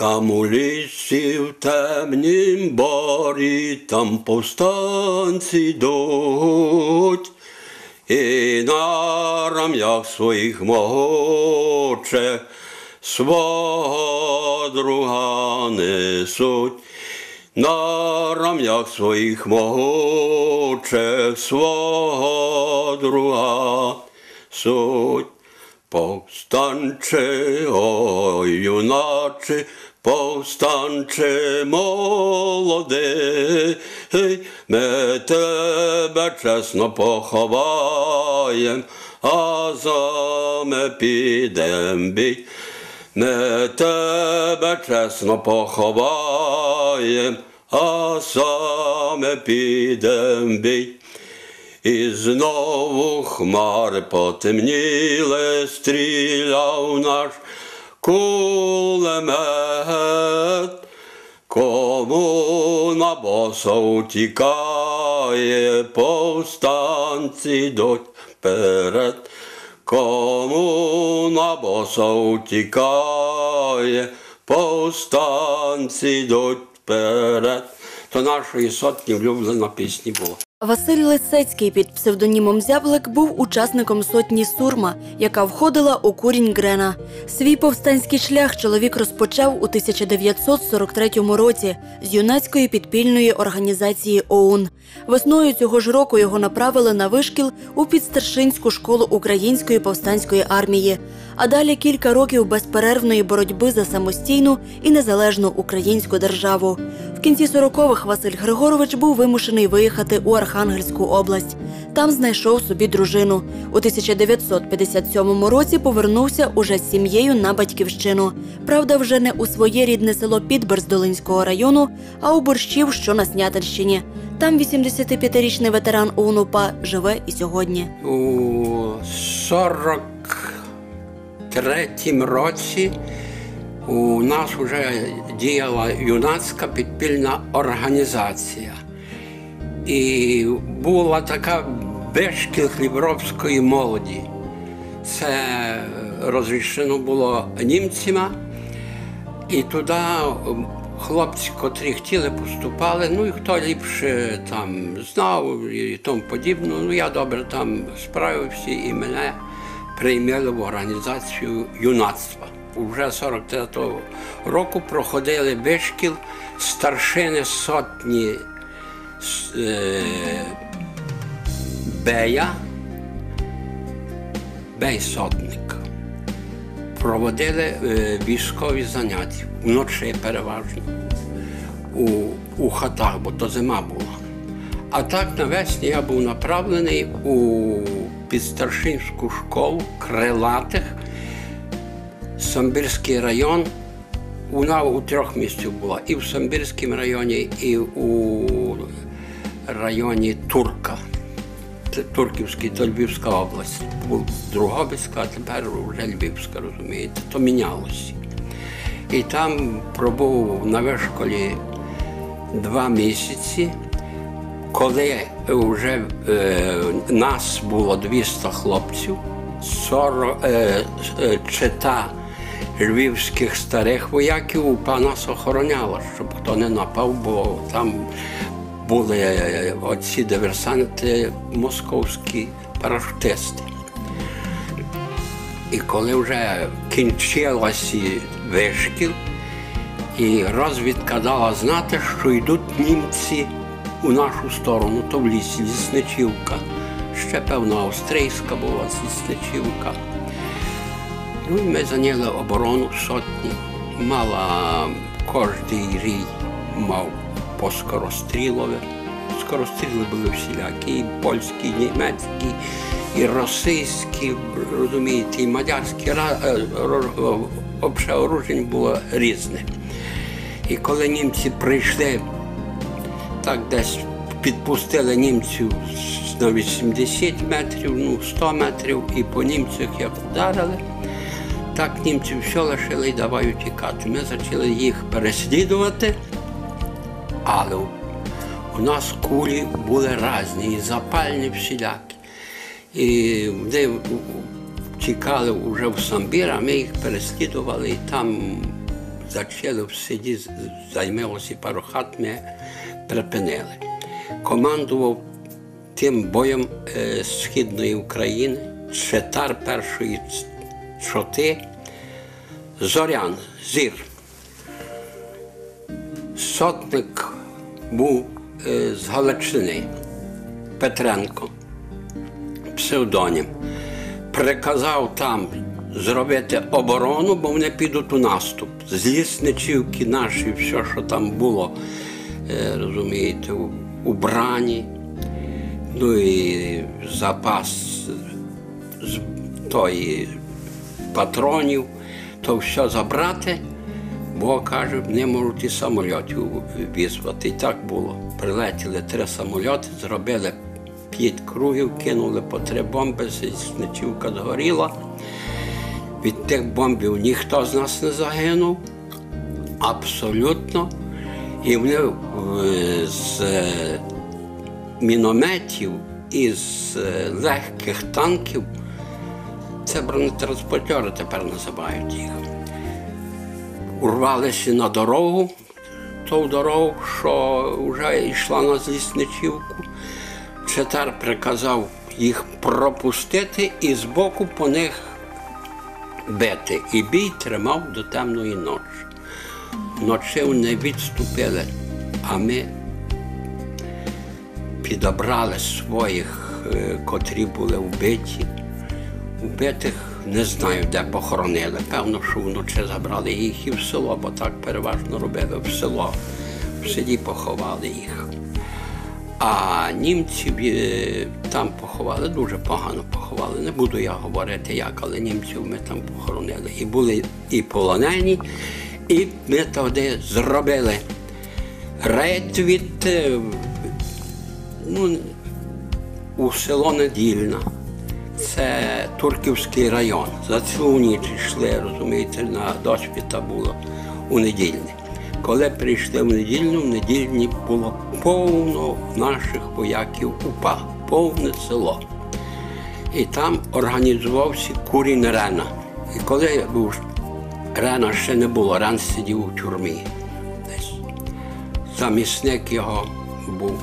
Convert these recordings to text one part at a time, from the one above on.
Там у лісі в темнім борі, там повстанці йдуть, і на рам'ях своїх могучих свого друга несуть. На рам'ях своїх могучих свого друга суть. Повстанче, ой, юначе, повстанче молодий, ми тебе чесно поховаєм, а саме підем бій. Ми тебе чесно поховаєм, а саме підем бій. І знову хмари потемніли, стріляв наш кулемет. Кому на боса утікає, повстанці йдуть вперед. Кому на боса утікає, повстанці йдуть вперед. То нашої сотні влюблена пісні була. Василь Лисецький під псевдонімом Зяблик був учасником сотні «Сурма», яка входила у курінь Грена. Свій повстанський шлях чоловік розпочав у 1943 році з юнацької підпільної організації ОУН. Весною цього ж року його направили на вишкіл у підстаршинську школу Української повстанської армії. А далі кілька років безперервної боротьби за самостійну і незалежну українську державу. В кінці 40-х Василь Григорович був вимушений виїхати у Архангельську область. Там знайшов собі дружину. У 1957 році повернувся уже з сім'єю на батьківщину. Правда, вже не у своє рідне село Підберз Долинського району, а у Борщів, що на Снятинщині. Там 85-річний ветеран ОУН-УПА живе і сьогодні. У 43-му році у нас вже діяла юнацька підпільна організація. І була така вишкіл хліборобської молоді. Це розрішено було німцями. І туди хлопці, котрі хотіли, поступали, ну і хто ліпше там знав і тому подібне. Ну я добре там справився і мене прийняли в організацію юнацтва. Уже 43-го року проходили вишкіл старшини сотні бей-сотник. Проводили військові заняття, вночі переважно, у хатах, бо то зима була. А так навесні я був направлений у підстаршинську школу крилатих, Самбірський район. Вона у 3 місцях була, і в Самбірському районі, і у районі Турка. Це Турківський, то Львівська область. Був Другобицька, а тепер вже Львівська, розумієте, то мінялося. І там пробув на вишколі 2 місяці, коли вже нас було 200 хлопців, чета львівських старих вояків УПА нас охороняла, щоб хто не напав, бо там були оці диверсанти, московські парашутисти. І коли вже кінчилася вишкіл, і розвідка дала знати, що йдуть німці у нашу сторону, то в лісі Лісничівка. Ще, певно, австрійська була Лісничівка. Ну, і ми зайняли оборону сотні. Мала кожний рій мав по скорострілове. Скоростріли були всілякі, і польські, і німецькі, і російські, розумієте, і мадярські. Взагалі оружие було різне. І коли німці прийшли, так десь підпустили німців на 80 метрів, ну 100 метрів, і по німцях як вдарили, так німці все лишили і давай утікати. Ми почали їх переслідувати, але у нас кулі були різні, і запальні всілякі. І вони втікали вже в Самбір, а ми їх переслідували, і там зачали в селі, займалося пару хат, ми припинили. Командував тим боєм Східної України, читар першої чоти, Зорян, Зір. Сотник був з Галичини, Петренко, псевдонім. Приказав там зробити оборону, бо вони підуть у наступ. З Лісничівки наші, все, що там було, розумієте, у брані, ну і запас тої патронів, то все забрати, бо, каже, не можуть і самольотів визвати. І так було. Прилетіли 3 самольоти, зробили 5 кругів, кинули по 3 бомби, Лісничівка згоріла. Від тих бомбів ніхто з нас не загинув, абсолютно. І вони з мінометів і з легких танків, це бронетранспортери тепер називають їх, урвалися на дорогу, ту дорогу, що вже йшла на Лісничівку. Читар приказав їх пропустити і збоку по них бити. І бій тримав до темної ночі. Вночі вони відступили, а ми підібрали своїх, котрі були вбиті. Вбитих не знаю, де похоронили. Певно, що вночі забрали їх і в село, бо так переважно робили в село. В селі поховали їх. А німців там поховали, дуже погано поховали. Не буду я говорити як, але німців ми там похоронили. І були і полонені, і ми тоді зробили рейд від, у село Недільна. Це Турківський район. За цілу ніч йшли, розумієте, на досвіта було у Недільні. Коли прийшли в Недільну, в Недільні було повно наших вояків УПА, повне село. І там організувався курінь Рена. І коли був Рена ще не було, Рен сидів у тюрмі десь. Замісник його був.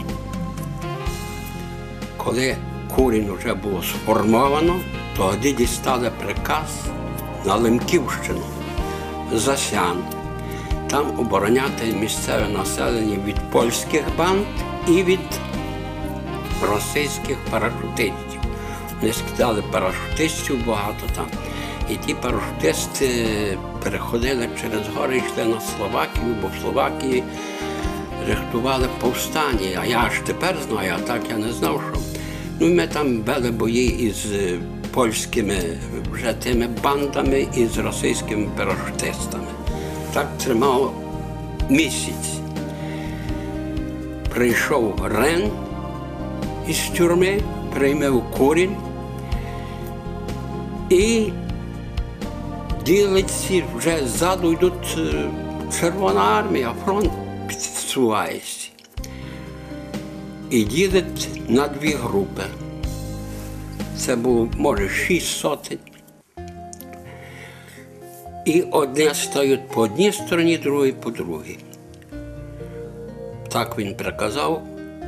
Коли курінь вже було сформовано, тоді дістали приказ на Лемківщину, Засян. Там обороняти місцеве населення від польських банд і від російських парашутистів. Вони скидали парашутистів багато там. І ті парашутисти переходили через гори, йшли на Словакію, бо в Словакії рихтували повстання. А я аж тепер знаю, а так я не знав, що. Ну, ми там вели бої із польськими вже тими бандами і з російськими парашутистами. Так тримало місяць. Прийшов Рен із тюрми, приймав курінь і ділиться, вже ззаду йдуть Червона армія, фронт підсувається. І ділить на 2 групи. Це було, може, 6 сотень. І одні стають по одній стороні, другі по другій. Так він приказав.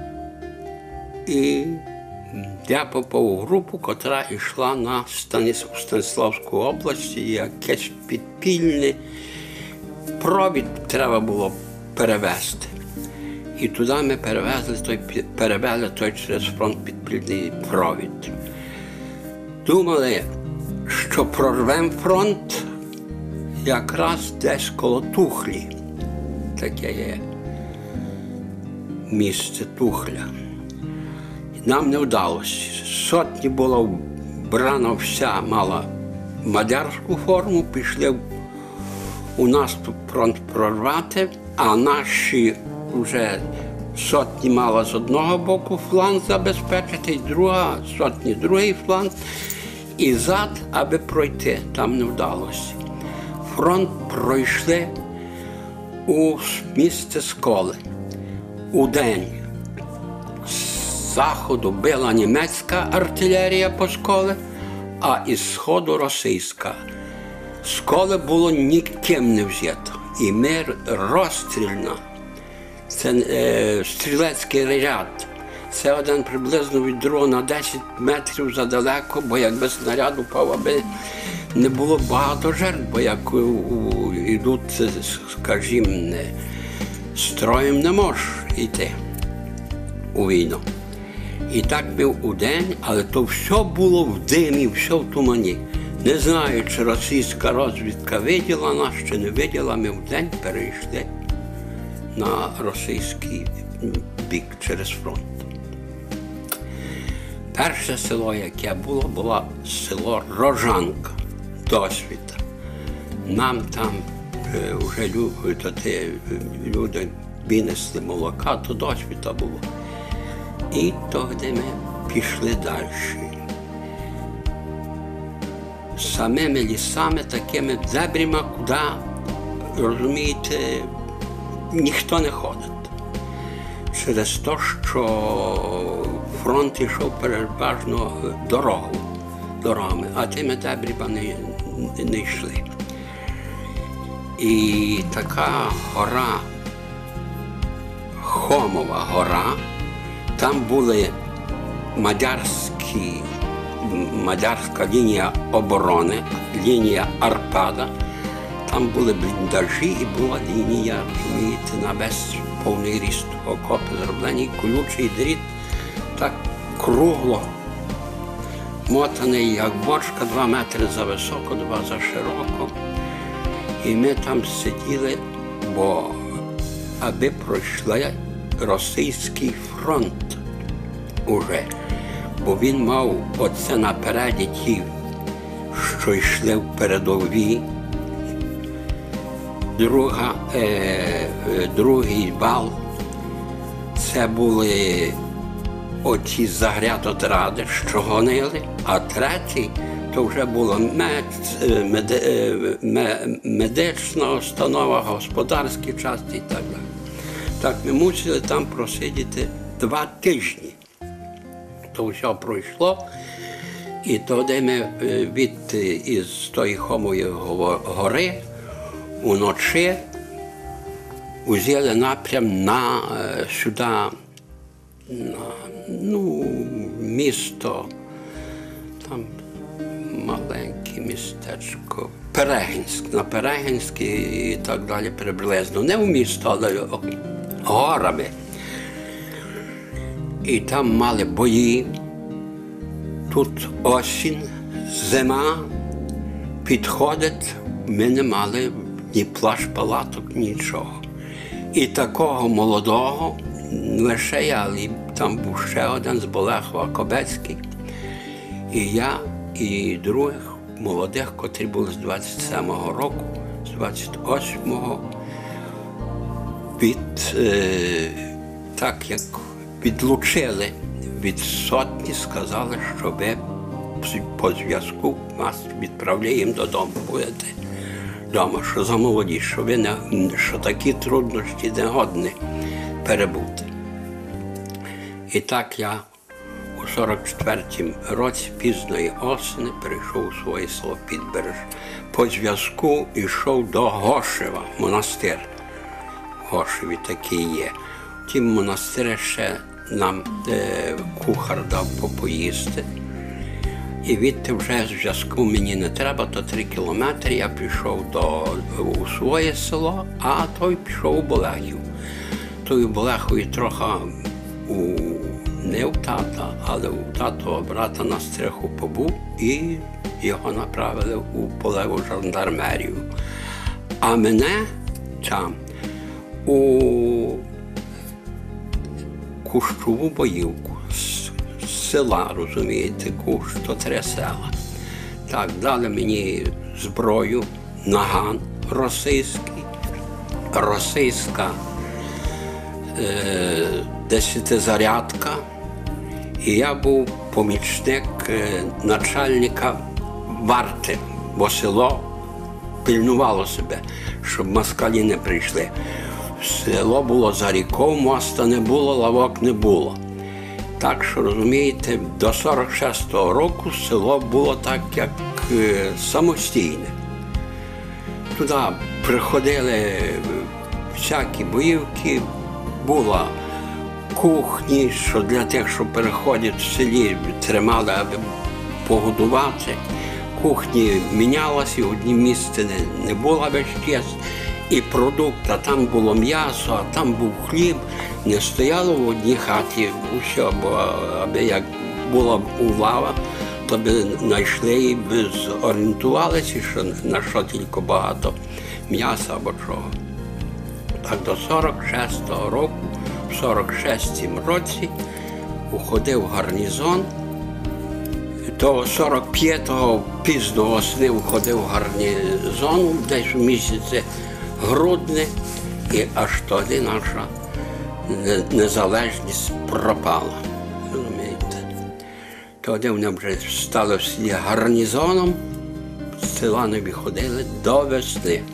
І я попав у групу, котра йшла на Станіславську область, якесь підпільне провід треба було перевезти. І туди ми перевели той через фронт підпільний провід. Думали, що прорвемо фронт якраз десь коло Тухлі. Таке є місце Тухля. Нам не вдалося. Сотні була вбрана вся, мала мадярську форму, пішли у наступ фронт прорвати, а наші вже сотні мала з одного боку фланг забезпечити, друга сотні другий фланг, і зад, аби пройти, там не вдалося. Фронт пройшли у місце Сколи. Удень з заходу била німецька артилерія по Сколі, а із сходу російська. Сколи було ніким не взято. І ми розстрільно, це стрілецький ряд. Це один приблизно від другого на 10 метрів задалеко, бо якби снаряд упав, аби не було багато жертв, бо як йдуть, скажімо, строєм не можеш йти у війну. І так ми у день, але то все було в димі, все в тумані. Не знаю, чи російська розвідка виділа нас, чи не виділа, ми в день перейшли на російський бік через фронт. Перше село, яке було село Рожанка, досвіта. Нам там вже люди винесли молока, то досвіта було. І тоді ми пішли далі. Самими лісами, такими дебрями, куди, розумієте, ніхто не ходить. Через те, що фронт йшов переважно дорогами, а тими дебрями не йшли. І така гора, Хомова гора, там були мадярська лінія оборони, лінія Арпада, там були бліндажі і була лінія, розумієте, на весь повний ріст, окопи зроблені, колючий дріт, так кругло, мотаний, як бочка, 2 метри за високо, 2 за широко. І ми там сиділи, бо аби пройшли російський фронт уже, бо він мав оце напереді ті, що йшли в передовій. Другий бал – це були оті загрядотради, що гонили, а третій – то вже була медична установа, господарські частини і так далі. Так, ми мусили там просидіти 2 тижні. То все пройшло, і тоді ми із тої Хомової гори уночі взяли напрям сюди, місто, там маленьке містечко, Перегінськ, на Перегінськ і так далі приблизно. Не в місто, але горами. І там мали бої. Тут осінь, зима, підходить, ми не мали ні плащ-палаток, нічого. І такого молодого, лише я, там був ще один з Болехова, Кобецький, і я, і других молодих, котрі були з 27-го року, з 28-го, так як відлучили від сотні, сказали, що ви по зв'язку нас відправляємо додому, будете вдома, що за молоді, що такі труднощі не годні перебути. І так я у 44-му році пізної осені перейшов у своє село Підбереж. По зв'язку йшов до Гошева, монастир. В Гошеві такий є. В тім монастирі ще нам кухар дав попоїсти. І відти вже зв'язку мені не треба, то 3 кілометри я пішов у своє село, а той пішов у Болехів. Той у Болехові трохи не у тата, але у татового брата на стриху побув і його направили у полеву жандармерію. А мене там у Кущову боївку з села, розумієте, Кущ, то 3 села. Так, дали мені зброю, наган російський, російська 10-зарядка, і я був помічник начальника варти, бо село пильнувало себе, щоб москалі не прийшли. Село було за рікою, моста не було, лавок не було. Так що, розумієте, до 46-го року село було так, як самостійне. туди приходили всякі боївки, була кухні, що для тих, що переходять в селі, тримали, аби погодувати. Кухні мінялася, і в однім місці не було весь час. І продукти, там було м'ясо, а там був хліб. Не стояло в одній хаті усе, бо аби як була улава, то би знайшли і би зорієнтувалися, що на що тільки багато м'яса або чого. Так до 46-го року, в 46-му році уходив гарнізон. До 45-го пізно осени входив в гарнізон, десь у місяці грудня, і аж тоді наша незалежність пропала. Розумієте? Тоді вони вже стали в селі гарнізоном, з села не виходили до весни.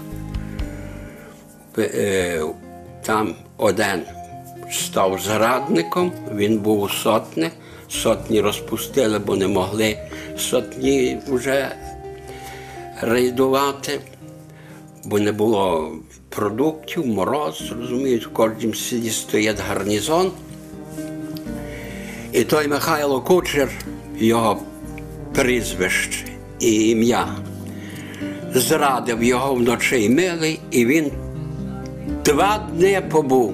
Там один став зрадником, він був у сотні. Сотні розпустили, бо не могли сотні вже рейдувати, бо не було продуктів, мороз, розумієте, в кожному селі стоїть гарнізон. І той Михайло Кучер, його прізвище і ім'я, зрадив його вночі й милий, і він 2 дні побув.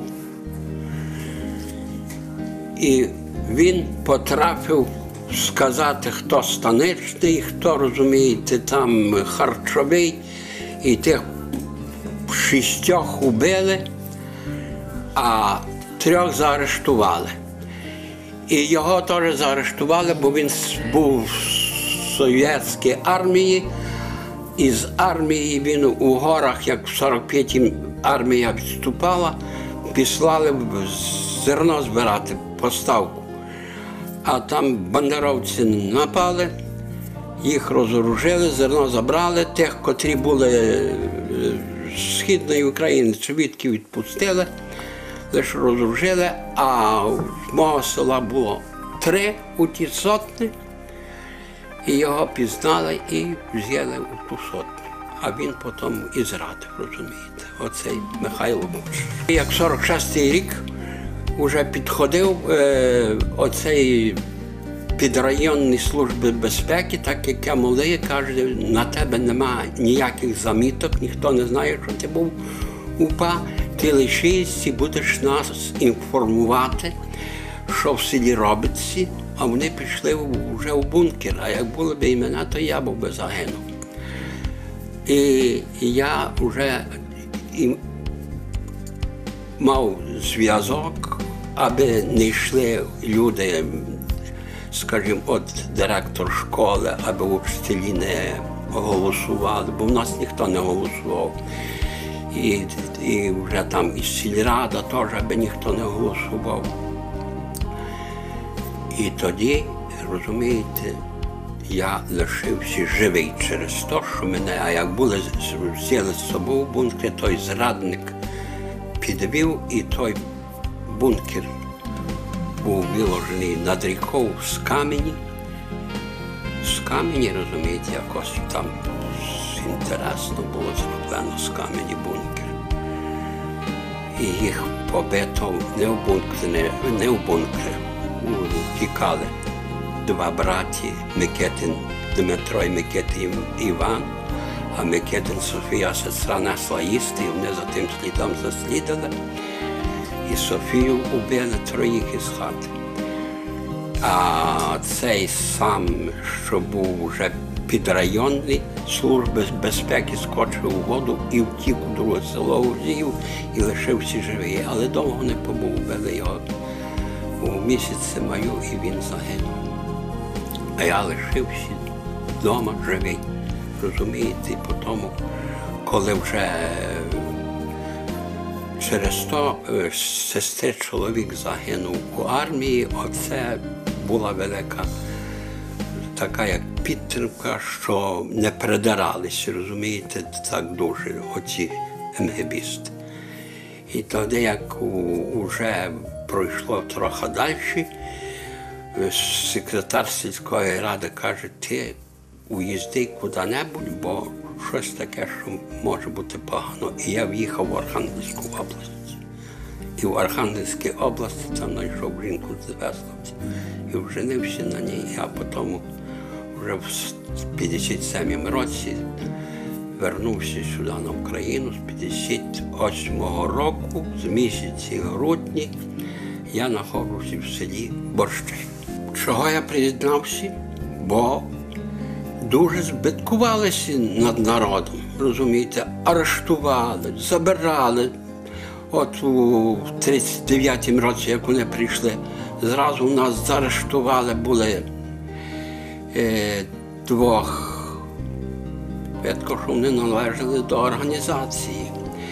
І він потрапив сказати, хто станичний, хто, розумієте, там харчовий, і тих 6 убили, а 3 заарештували. І його теж заарештували, бо він був в совєтській армії, і з армії він у горах, як в 45-й армія відступала, післали зерно збирати, поставку. А там бандеровці напали, їх розоружили, зерно забрали, тих, котрі були з Східної України, свідки відпустили, лише розоружили, а з мого села було 3 у тій сотні, і його пізнали і взяли у ту сотню. А він потім і зрадив, розумієте, оцей Михайло Кучер. Як 46-й рік вже підходив оцей підрайонний служби безпеки, так як я молодий, каже, на тебе немає ніяких заміток, ніхто не знає, що ти був УПА, ти лишишся і будеш нас інформувати, що в селі робиться, а вони пішли вже в бункер, а як були б імена, то я був би загинув. І я вже мав зв'язок, аби не йшли люди, скажімо, от директор школи, аби вчителі не голосували, бо в нас ніхто не голосував. І вже там і сільрада теж, аби ніхто не голосував. І тоді, розумієте, я лишився живий через те, що мене, а як були взяли з собою в бункер, той зрадник підвів, і той бункер був виложений над рікою з камені. З камені, розумієте, якось там інтересно було зроблено з камені бункер. І їх побито не в бункері, втікали 2 браті, Микитин Дмитро і Микитин Іван, а Микитин Софія сестра несла їсти, і вони за тим слідом заслідали. І Софію убили 3 із хати. А цей сам, що був вже підрайонний служби безпеки, скочив у воду і втік у друге село Узів і лишився живий. Але довго не побув, вбили його у місяці маю, і він загинув. А я лишився вдома живий. Розумієте, і потім, коли вже через то сестри чоловік загинув у армії, оце була велика така як підтримка, що не придиралися, розумієте, так дуже оці МГБісти. І тоді, як вже пройшло трохи далі, секретар сільської ради каже, ти уїзди куди-небудь, бо щось таке, що може бути погано. І я в'їхав в Архангельську область. І в Архангельській області там знайшов жінку з Весловця і вженився на ній. А потім вже в 57-му році вернувся сюди на Україну з 58-го року, з місяці грудні. Я знаходжуся в селі Борщей. Чого я приєднався? Бо дуже збиткувалися над народом, розумієте, арештували, забирали. От у 39-му році, як вони прийшли, зразу нас заарештували були двох. Видко, що вони належали до організації.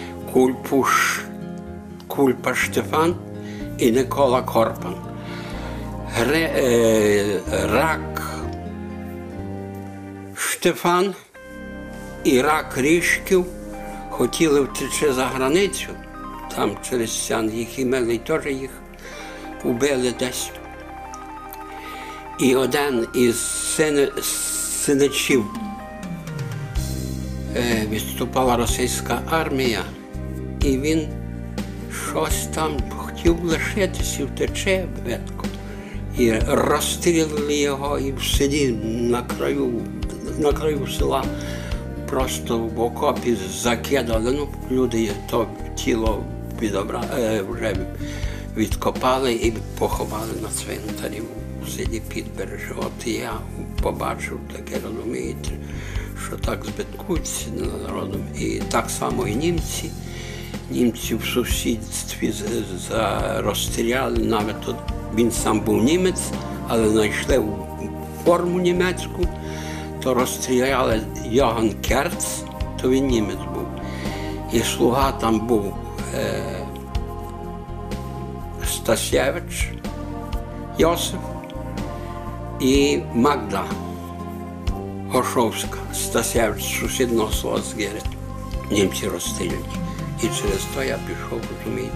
Кульпа Штефан і Никола Корпан. Рак Штефан і Рак Ріжків хотіли втечі за границю. Там через Сян їх імели, і теж їх убили десь. І один із синичів відступала російська армія, і він щось там хотів лишитися, втече, видко. І розстрілили його і в селі на краю села просто в окопі закидали. Ну, люди то тіло вже відкопали і поховали на цвинтарі у селі Підбережжя. От я побачив таке, розумієте, що так збиткуються над народом. І так само і німці. Німці в сусідстві розстріляли, навіть тут він сам був німець, але знайшли форму німецьку, то розстріляли Йоган Керц, то він німець був. І слуга там був Стасєвич Йосиф і Магда Гошовська. Стасєвич з сусідного села Згири. Німці розстріляні. І через то я пішов, розумієте,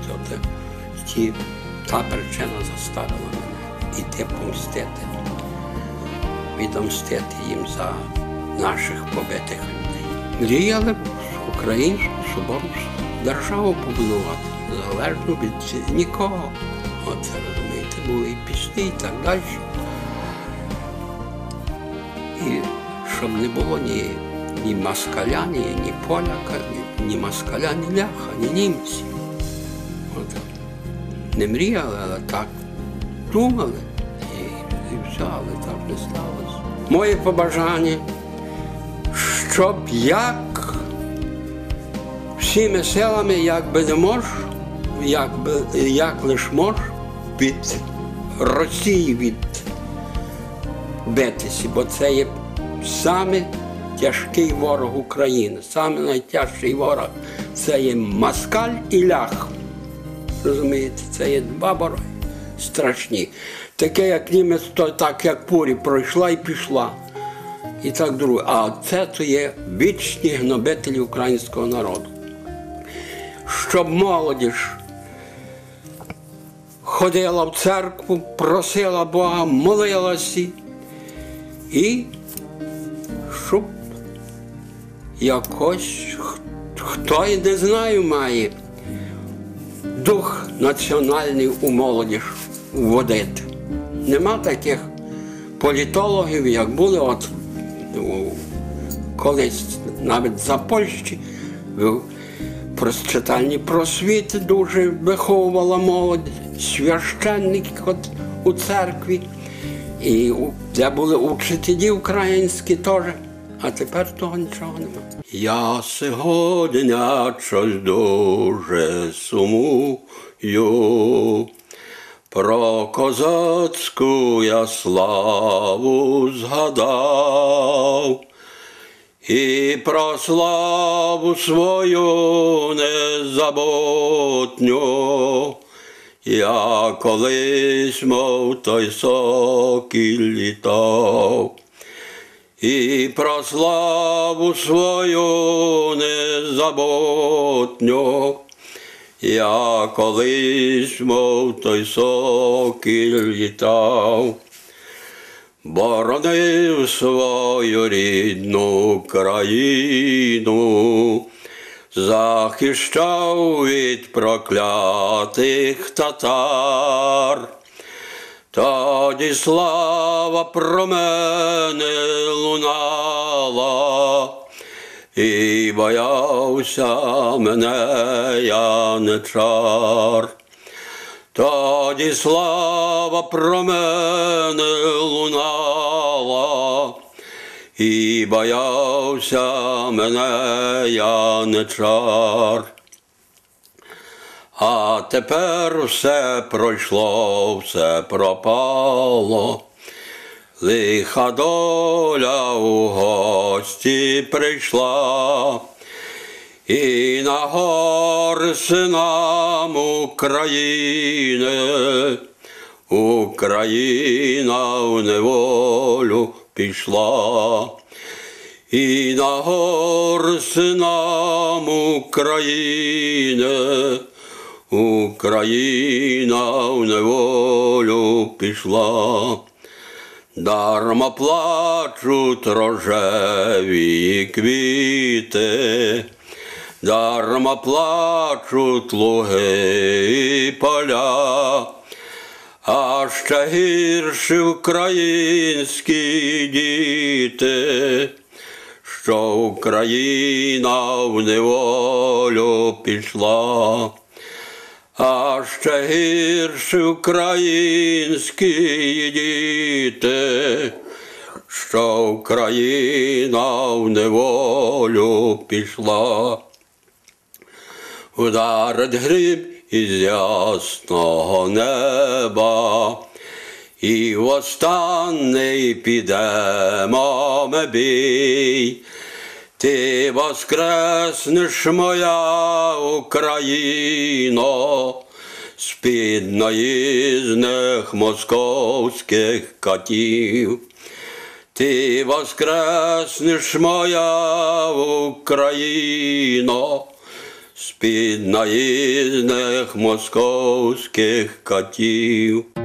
та причина заставила мене іти помстити, відомстити їм за наших побитих людей. Мріяли українську соборну державу побудувати, залежно від нікого. Оце, розумієте, були і пісні, і так далі. І щоб не було ні москаля, ні поляка, ні москаля, ні ляха, ні німці. От. Не мріяли, але так думали. І все, але так не сталося. Моє побажання, щоб всіми силами, як би не мож, як лиш мож, від Росії відбитися, бо це є саме тяжкий ворог України. Саме найтяжчий ворог – це є москаль і лях. Розумієте, це є два вороги страшні. Таке, як німець, то так, як пурі, пройшла і пішла. І так друге. А це то є вічні гнобителі українського народу. Щоб молодіж ходила в церкву, просила Бога, молилася і щоб якось, хто і не знаю, має дух національний у молодіж вводити. Нема таких політологів, як були от колись навіть за Польщі, читальні просвіти дуже виховувала молодь, священники у церкві, і де були учителі українські теж, а тепер того нічого нема. Я сьогодні щось дуже сумую, про козацьку я славу згадав, і про славу свою незабутню. Я колись, мов той сокіл літав, і про славу свою незабутню. Я колись, мов той сокіл літав. боронив свою рідну країну, захищав від проклятих татар. Тоді слава про мене лунала, і боявся мене яничар. Тоді слава про мене лунала, і боявся мене яничар. А тепер все пройшло, все пропало, лиха доля у гості прийшла, і на гори синам України, Україна в неволю пішла. І на гори синам України, Україна в неволю пішла. Дарма плачуть рожеві квіти, дарма плачуть луги і поля, а ще гірші українські діти, що Україна в неволю пішла. А ще гірші українські діти, що Україна в неволю пішла. Вдарить грім із ясного неба, і в останній підемо ми бій. Ти воскреснеш, моя Україно, з-під наїзних московських катів. Ти воскреснеш, моя Україно, з-під наїзних московських катів.